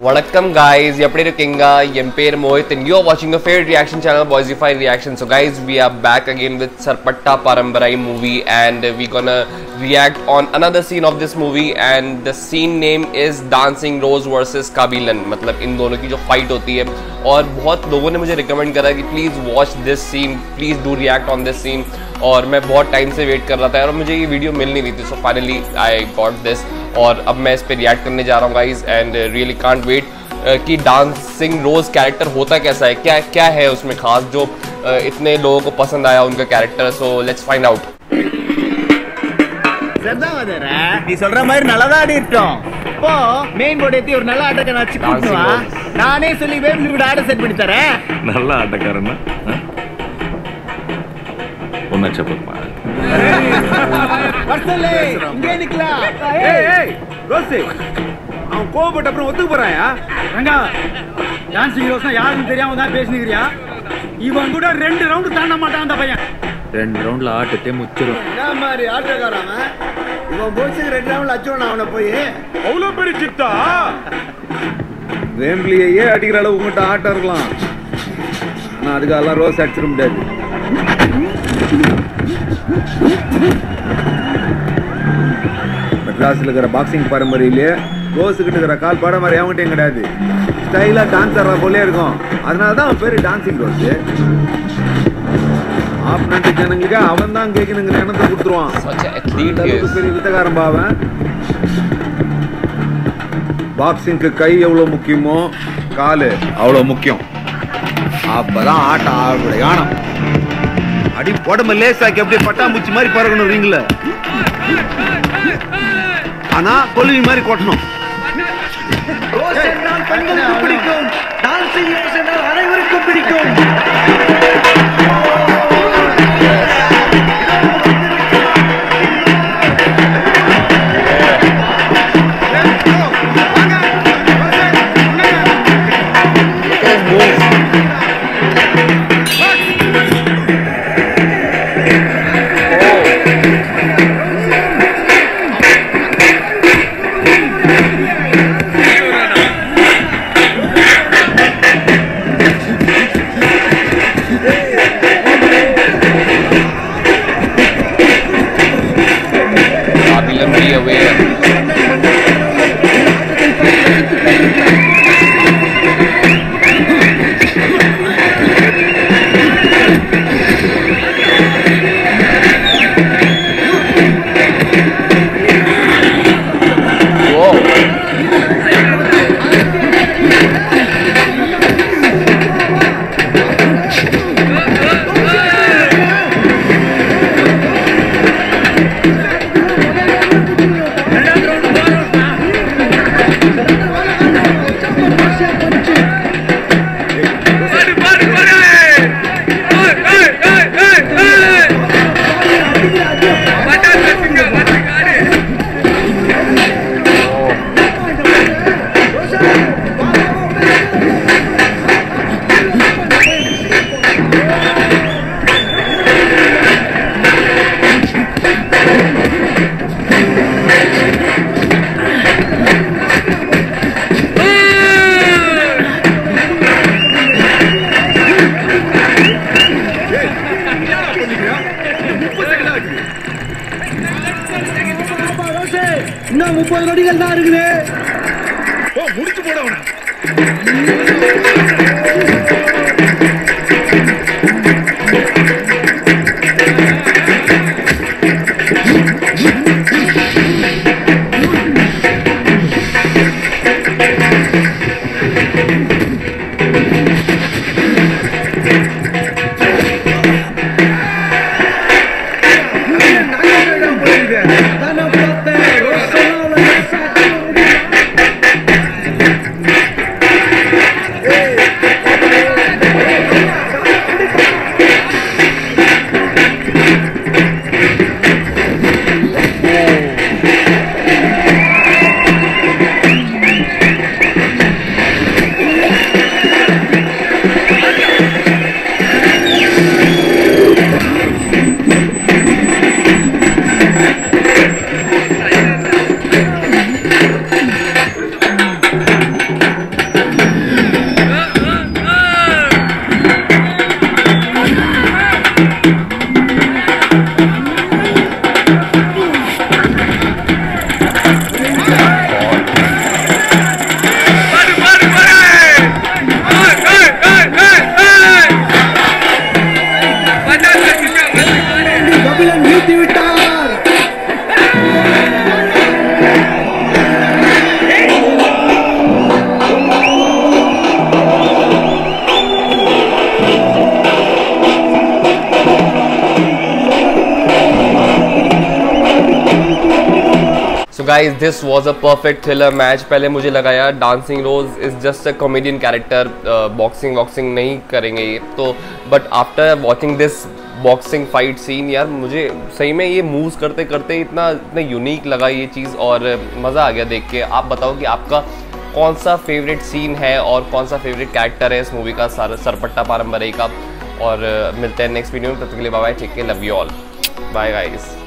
Vanakkam guys, Yapadi Kinga, Yemper Mohit, and you're watching your favorite reaction channel, Boysify Reaction. So guys, we are back again with Sarpatta Parambarai movie, and we're gonna react on another scene of this movie, and the scene name is Dancing Rose versus Kabilan. मतलब इन दोनों की जो fight होती है, और बहुत लोगों ने मुझे recommend करा कि please watch this scene, please do react on this scene, और मैं बहुत टाइम से वेट कर रहा था और मुझे ये वीडियो मिल नहीं रही थी. So finally I got this, और अब मैं इस पे रिएक्ट करने जा रहा हूँ guys, and really can't wait कि डांसिंग रोज कैरेक्टर होता कैसा है, क्या क्या है उसमें खास जो इतने लोगों को पसंद आया उनका character. So let's find out. நீ சொல்ற மாதிரி நல்லதா ஆடிட்டோம். இப்போ மெயின் போர்டு ஏத்தி ஒரு நல்ல ஆட்டக்காரன் வச்சு கூட்டுவா. நானே சொல்லி வேப்ல கூட ஆட செட் பண்ணி தரேன். நல்ல ஆட்டக்காரனா ஒண்ணா செப்பப்பா. வர்சலே இங்கே நிக்கலாம். ஏய் ரோசி, அவன் கோபப்பட்ட அப்புறம் ஒத்துக்கு போறாயா? ரங்கா, டான்சிங் ரோஸ்னா யாருன்னு தெரியாம தான் பேசினிக்கிறியா? இவன் கூட 2 ரவுண்ட் தாண்ட மாட்டான் அந்த பையன். 2 ரவுண்ட்ல ஆட்டத்தை முச்சிரும். என்ன மாதிரி ஆட்டக்காரன் அவன்? இவன் போச்சு 2 ரவுண்ட்ல அச்சோனா அவனை போய் அவ்வளோ பெரிய சித்தா வேம்பிளியே அடிக்கிற அளவு உங்கள்கிட்ட ஆட்டம் இருக்கலாம். ஆனால் அதுக்கெல்லாம் ரோஸ் அடிச்சிட முடியாது. மெட்ராஸில் இருக்கிற பாக்ஸிங் பரம்பரையிலே ரோஸுக்கிட்ட இருக்கிற கால் பாட மாதிரி அவங்ககிட்டையும் கிடையாது. ஸ்டைலாக டான்ஸ் ஆடுற போலே இருக்கும். அதனால தான் அவன் பேர் டான்சிங் ரோஸு. ஆப்னட்டு ஜனங்களுக்கு அவன் தான் கேட்கணுங்கிற எண்ணத்தை கொடுத்துருவான். பெரிய வித்தகாரம் பாவன். பாக்ஸிங்க்கு கை எவ்வளோ முக்கியமோ காலு அவ்வளோ முக்கியம். அப்பதான் ஆட்டம் ஆடக்கூடிய யானம். அடி உடம்பு லேசாக்கி அப்படியே பட்டாம்பூச்சி மாதிரி பறக்கணும் ரிங்ல. ஆனா கொலுவி மாதிரி கொட்டணும். பிடிக்கும் டான்சிங் அனைவருக்கும் பிடிக்கும். இன்னும் 30 நொடிகள் தான் இருக்குது. முடிச்சு போட guys this was a perfect thriller match. पहले मुझे लगा यार Dancing Rose is just a comedian character, boxing वॉक्सिंग नहीं करेंगे ये तो, but after watching this boxing fight scene यार मुझे सही में ये मूव्स करते करते इतना यूनिक लगा ये चीज़, और मज़ा आ गया देख के। आप बताओ कि आपका कौन सा फेवरेट सीन है और कौन सा फेवरेट कैरेक्टर है इस मूवी का, सरपट्टा पारंबरई का। और मिलते हैं नेक्स्ट वीडियो में, तब तक के लिए bye bye, take care, love you all, bye guys.